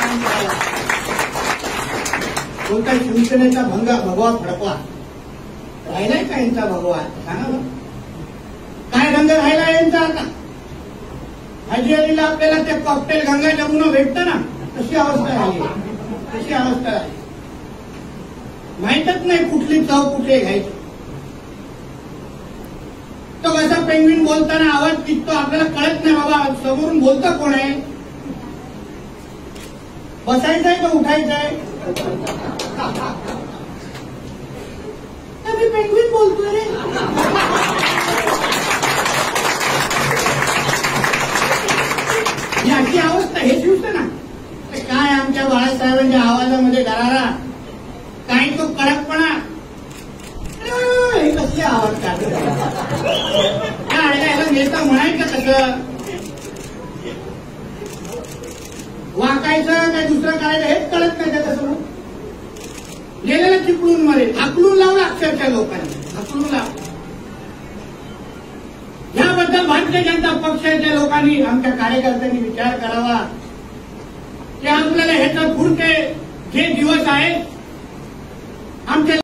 काम करायला. कोणता शिवसेनेचा भगवा फडकवा राहिलाय का यांचा भगवा? सांगा बरं, काय रंग राहिला यांचा आता? हाजी अलीला आपल्याला ते कॉकटेल गंगा जमुना भेटतं ना, तशी अवस्था झाली, तशी अवस्था झाली. माहीतच नाही कुठली चव कुठे घ्यायची. तो कसा पेंग्विन बोलताना आवाज पिकतो आपल्याला कळत नाही. बाबा समोरून बोलतं कोण आहे? बसायचंय का उठायचंय? मी पेंग्विन बोलतोय रे. याची अवस्था हे शिवसेना काय? आमच्या बाळासाहेबांच्या आवाजामध्ये दरारा, काही तो कडकपणा, हे कसले आवाज काढले? याला नेता म्हणायचं कसं? वाकायचं काय दुसरं करायचं हेच कळत नाही का? कसं गेलेलं चिपळून मध्ये हाकलून लावलं अक्षरशः लोकांनी, हाकलून लावलं. याबद्दल भारतीय जनता पक्षाच्या लोकांनी, आमच्या कार्यकर्त्यांनी विचार करावा की आपल्याला ह्याचं पुढचे जे दिवस आहेत आमच्या